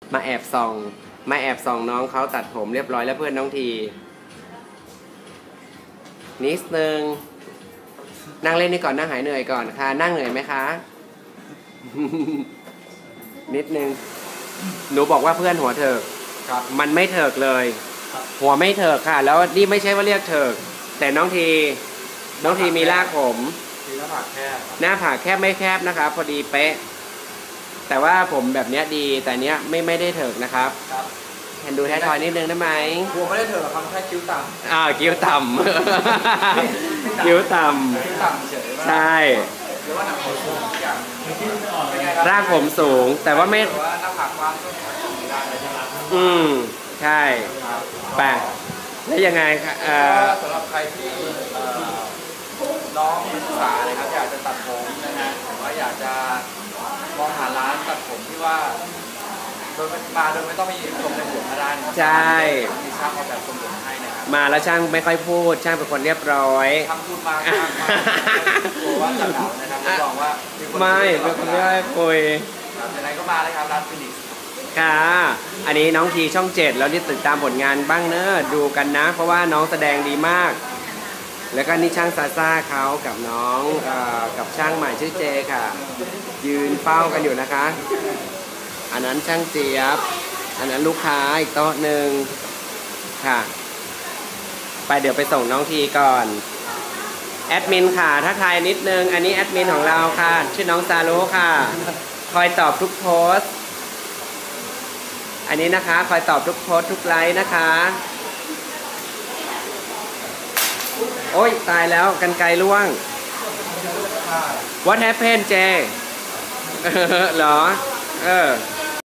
มาแอบส่องน้องเขาตัดผมเรียบร้อยแล้วเพื่อนน้องทีนิดนึงนั่งเล่นนี่ก่อนนั่งหายเหนื่อยก่อนค่ะนั่งเหนื่อยไหมคะ นิดนึงหนูบอกว่าเพื่อนหัวเถิกมันไม่เถิกเลยหัวไม่เถิกค่ะแล้วนี่ไม่ใช่ว่าเรียกเถิกแต่น้องทีมีรากผมหน้าผากแคบไม่แคบนะครับพอดีเป๊ะแต่ว่าผมแบบนี้ดีแต่เนี้ยไม่ได้เถิกนะครับเห็นดูแท้ทอยนิดนึงได้ไหมหัวไม่ได้เถิกหรอกครับแค่คิ้วต่ำคิ้วต่ำ คิ้วต่ำเฉยใช่หรือว่าหนังผมสูงอย่างรากผมสูงแต่ว่าไม่ว่าหน้าผากกว้างก็ไม่ได้เลยใช่ไหมใช่แปลกแล้วยังไงสำหรับใครที่น้องนักศึกษาเลยครับอยากจะตัดผมนะฮะหรือว่าอยากจะมองหาร้านตัดผมที่ว่าโดยไม่ต้องมีทรงในหัวก็ได้ใช่มีช่างออกแบบทรงผมให้นะครับมาแล้วช่างไม่ค่อยพูดช่างเป็นคนเรียบร้อยทำพูดมากกลัวว่าจะเหงานะครับรับรองว่าไม่เป็นคนไม่ได้คุยยังไงก็มาเลยครับร้านฟินิกส์ค่ะอันนี้น้องทีช่อง7แล้วนี่ติดตามผลงานบ้างเนอะดูกันนะเพราะว่าน้องแสดงดีมากแล้วก็นี่ช่างซาซ่าเขากับน้องกับช่างใหม่ชื่อเจค่ะยืนเฝ้ากันอยู่นะคะอันนั้นช่างเจี๊ยบอันนั้นลูกค้าอีกโต๊ะหนึ่งค่ะไปเดี๋ยวไปส่งน้องทีก่อนแอดมินค่ะทักทายนิดนึงอันนี้แอดมินของเราค่ะชื่อน้องซาโร่ค่ะคอยตอบทุกโพสต์อันนี้นะคะคอยตอบทุกโพสต์ทุกไลค์นะคะโอ้ยตายแล้วกันไกลล่วง What happened เจเหรอ